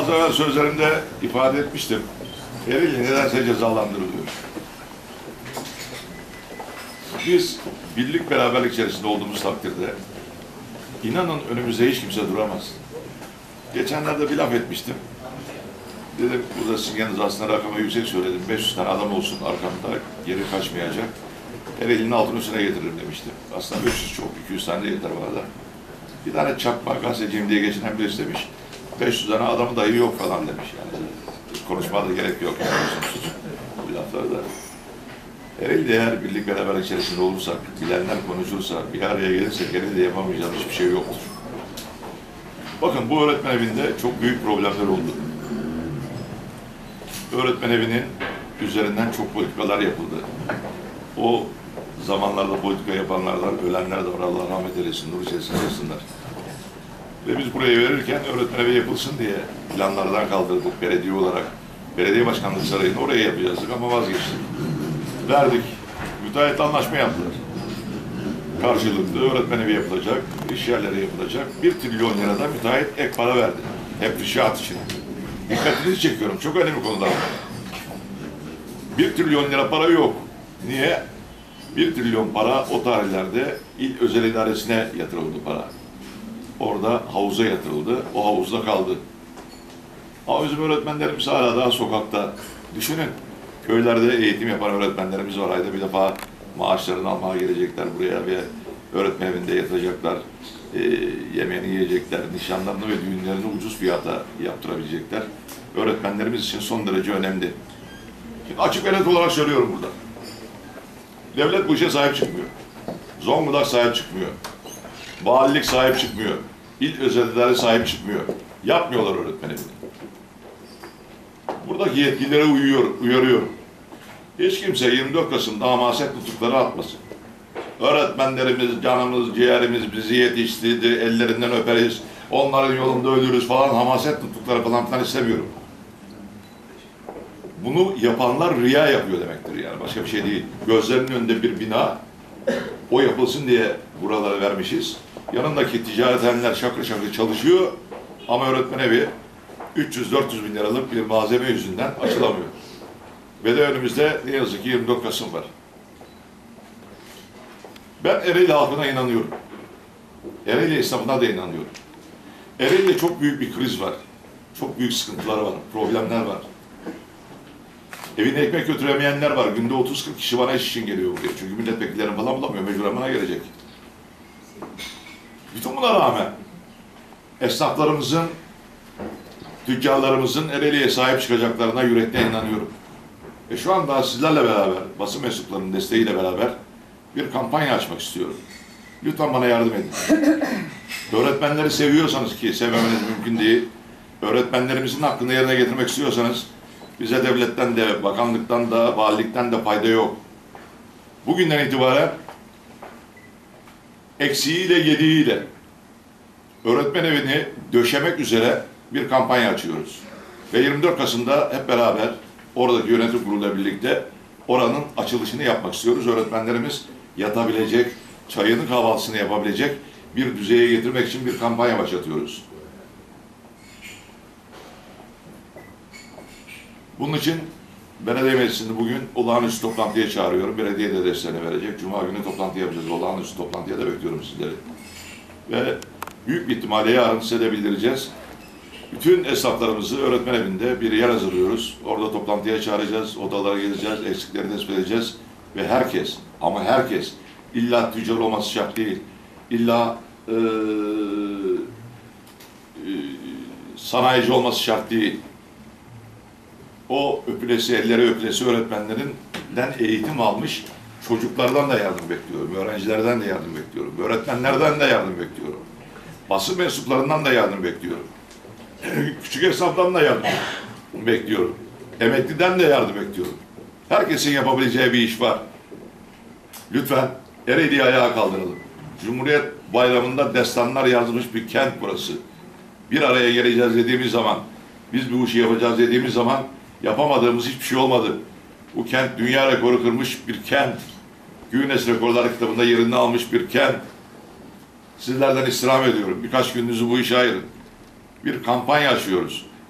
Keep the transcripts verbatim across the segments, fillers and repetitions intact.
Az evvel sözlerimde ifade etmiştim. Ereğli nedense cezalandırılıyor. Biz birlik beraberlik içerisinde olduğumuz takdirde inanın önümüzde hiç kimse duramaz. Geçenlerde bir laf etmiştim. Dedim burada sizin yanınızda aslında rakamı yüksek söyledim. beş yüz tane adam olsun arkamda, geri kaçmayacak. Ereğli'nin altın üstüne getiririm demiştim. Aslında beş yüz çok, iki yüz tane de yeter bana da. Bir tane çakma gazeteciyim diye geçinen birisi demiş. beş yüz tane adamı dahi yok falan demiş yani. Konuşmaya da gerek yok yani. Bu laflarda. Ereğli'de eğer birlik beraberlik içerisinde olursak, bilenler konuşursa, bir araya gelirsek Ereğli'de yapamayacağımız hiçbir şey yoktur. Bakın bu öğretmen evinde çok büyük problemler oldu. Öğretmen evinin üzerinden çok politikalar yapıldı. O zamanlarda politika yapanlardan ölenler de var, Allah rahmet eylesin, nur içerisinde yatsınlar. Ve biz buraya verirken öğretmen evi yapılsın diye planlardan kaldırdık belediye olarak. Belediye başkanlığı sarayını oraya yapacaktık ama vazgeçtik. Verdik. Müteahhitle anlaşma yaptılar. Karşılıklı öğretmen evi yapılacak, iş yerleri yapılacak. Bir trilyon lirada müteahhit ek para verdi. Hep inşaat için. Dikkatinizi çekiyorum. Çok önemli konular. Bir trilyon lira para yok. Niye? Bir trilyon para o tarihlerde il özel idaresine yatırıldı para. Orada havuza yatırıldı. O havuzda kaldı. Ama bizim öğretmenlerimiz hala daha sokakta. Düşünün. Köylerde eğitim yapan öğretmenlerimiz var. Ayda bir defa maaşlarını almaya gelecekler buraya ve öğretmen evinde yatacaklar. E, yemeğini yiyecekler. Nişanlarını ve düğünlerini ucuz fiyata yaptırabilecekler. Öğretmenlerimiz için son derece önemli. Şimdi açık ve net olarak söylüyorum burada. Devlet bu işe sahip çıkmıyor. Zonguldak sahip çıkmıyor. Valilik sahip çıkmıyor. İl özel idare sahip çıkmıyor. Yapmıyorlar öğretmen evini. Buradaki yetkililere uyuyor, uyarıyorum. Hiç kimse yirmi dört Kasım'da hamaset nutukları atmasın. Öğretmenlerimiz, canımız, ciğerimiz bizi yetiştirdi, ellerinden öperiz, onların yolunda ölürüz falan, hamaset nutukları falan filan istemiyorum. Bunu yapanlar riya yapıyor demektir yani, başka bir şey değil. Gözlerinin önünde bir bina, o yapılsın diye buralara vermişiz. Yanındaki ticarethaneler şakır şakır çalışıyor ama öğretmen evi üç yüz dört yüz bin liralık bir malzeme yüzünden açılamıyor. Ve de önümüzde ne yazık ki yirmi dört Kasım var. Ben Ereğli halkına inanıyorum. Ereğli esnafına da inanıyorum. Ereğli'de çok büyük bir kriz var. Çok büyük sıkıntılar var, problemler var. Evine ekmek götüremeyenler var. Günde otuz kırk kişi bana iş için geliyor buraya. Çünkü milletvekillerini falan bulamıyor. Mecburen bana gelecek. Bütün buna rağmen esnaflarımızın, tüccarlarımızın Ereğli'ye sahip çıkacaklarına yürekten inanıyorum. E şu anda sizlerle beraber, basın mensuplarının desteğiyle beraber bir kampanya açmak istiyorum. Lütfen bana yardım edin. Öğretmenleri seviyorsanız, ki sevmemeniz mümkün değil, öğretmenlerimizin hakkını yerine getirmek istiyorsanız, bize devletten de, bakanlıktan da, valilikten de fayda yok. Bugünden itibaren eksiğiyle, yediğiyle öğretmen evini döşemek üzere bir kampanya açıyoruz. Ve yirmi dört Kasım'da hep beraber oradaki yönetim kuruluyla birlikte oranın açılışını yapmak istiyoruz. Öğretmenlerimiz yatabilecek, çayını kahvaltısını yapabilecek bir düzeye getirmek için bir kampanya başlatıyoruz. Bunun için belediye meclisini bugün olağanüstü toplantıya çağırıyorum. Belediye de desteğini verecek. Cuma günü toplantı yapacağız. Olağanüstü toplantıya da bekliyorum sizleri. Ve büyük bir ihtimalle yarın size de bildireceğiz. Bütün esnaflarımızı öğretmen evinde bir yer hazırlıyoruz. Orada toplantıya çağıracağız, odalara geleceğiz, eksikleri tespit edeceğiz. Ve herkes, ama herkes, illa tüccar olması şart değil, illa e, e, sanayici olması şart değil. O öpülesi, elleri öpülesi öğretmenlerinden eğitim almış çocuklardan da yardım bekliyorum, öğrencilerden de yardım bekliyorum, öğretmenlerden de yardım bekliyorum, basın mensuplarından da yardım bekliyorum. Küçük esnaftan da yardım bekliyorum. Emekliden de yardım bekliyorum. Herkesin yapabileceği bir iş var. Lütfen Ereğli'yi ayağa kaldıralım. Cumhuriyet Bayramı'nda destanlar yazmış bir kent burası. Bir araya geleceğiz dediğimiz zaman, biz bu işi yapacağız dediğimiz zaman yapamadığımız hiçbir şey olmadı. Bu kent dünya rekoru kırmış bir kent. Guinness Rekorlar kitabında yerini almış bir kent. Sizlerden istirham ediyorum. Birkaç gününüzü bu işe ayırın. Bir kampanya açıyoruz.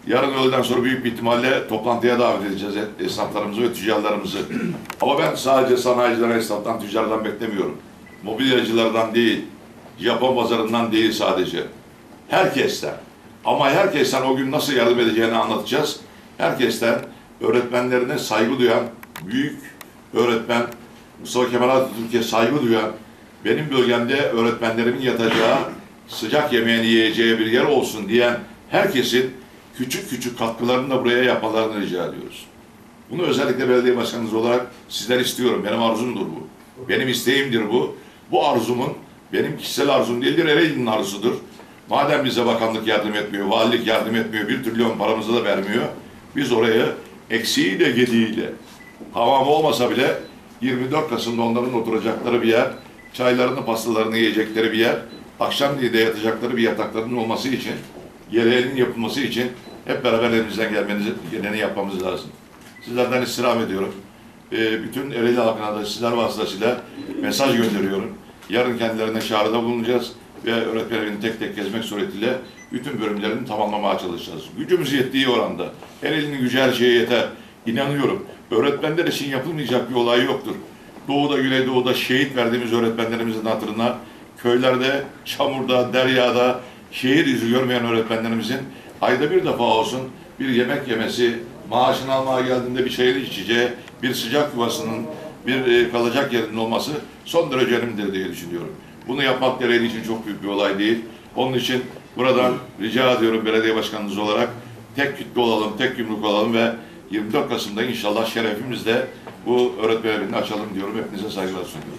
Yarın öğleden sonra büyük bir ihtimalle toplantıya davet edeceğiz esnaflarımızı ve tüccarlarımızı. Ama ben sadece sanayicilerden, esnaftan, tüccarlardan beklemiyorum. Mobilyacılardan değil, Japon pazarından değil sadece. Herkesten. Ama herkesten o gün nasıl yardım edeceğini anlatacağız. Herkesten öğretmenlerine saygı duyan, büyük öğretmen Mustafa Kemal Atatürk'e saygı duyan, benim bölgemde öğretmenlerimin yatacağı, sıcak yemeğini yiyeceği bir yer olsun diyen herkesin küçük küçük katkılarını da buraya yapmalarını rica ediyoruz. Bunu özellikle belediye başkanınız olarak sizden istiyorum. Benim arzumdur bu. Benim isteğimdir bu. Bu arzumun benim kişisel arzum değildir, Ereğli'nin arzusudur. Madem bize bakanlık yardım etmiyor, valilik yardım etmiyor, bir trilyon paramızı da vermiyor, biz oraya eksiğiyle gediğiyle, tamam olmasa bile yirmi dört Kasım'da onların oturacakları bir yer, çaylarını, pastalarını yiyecekleri bir yer, akşamleyin de yatacakları bir yataklarının olması için, gereğinin yapılması için hep beraber elimizden gelmenizi, geleni yapmamız lazım. Sizlerden istirham ediyorum. E, bütün Ereğli halkına da sizler vasıtasıyla mesaj gönderiyorum. Yarın kendilerine çağrıda bulunacağız ve öğretmen evini tek tek gezmek suretiyle bütün bölümlerini tamamlamaya çalışacağız. Gücümüz yettiği oranda. Ereğli'nin gücü her şeye yeter. İnanıyorum. Öğretmenler için yapılmayacak bir olay yoktur. Doğuda, Güneydoğu'da şehit verdiğimiz öğretmenlerimizin hatırına, köylerde, çamurda, deryada şehir yüzü görmeyen öğretmenlerimizin ayda bir defa olsun bir yemek yemesi, maaşını almaya geldiğinde bir çayını içeceği, bir sıcak yuvasının, bir kalacak yerinin olması son derece önemlidir diye düşünüyorum. Bunu yapmak Ereğli için çok büyük bir olay değil. Onun için buradan rica ediyorum belediye başkanınız olarak tek kütle olalım, tek yumruk olalım ve yirmi dört Kasım'da inşallah şerefimizle bu öğretmen evini açalım diyorum. Hepinize saygılar sunuyorum.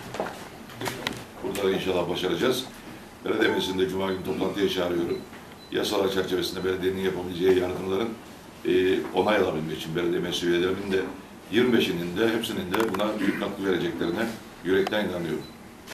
Burada inşallah başaracağız. Belediye meclisinde Cuma günü toplantıya çağırıyorum. Yasalar çerçevesinde belediyenin yapabileceği yardımların e, onay alabilmek için belediye meclis üyelerinin de yirmi beşinin de hepsinin de buna büyük katkı vereceklerine yürekten inanıyorum.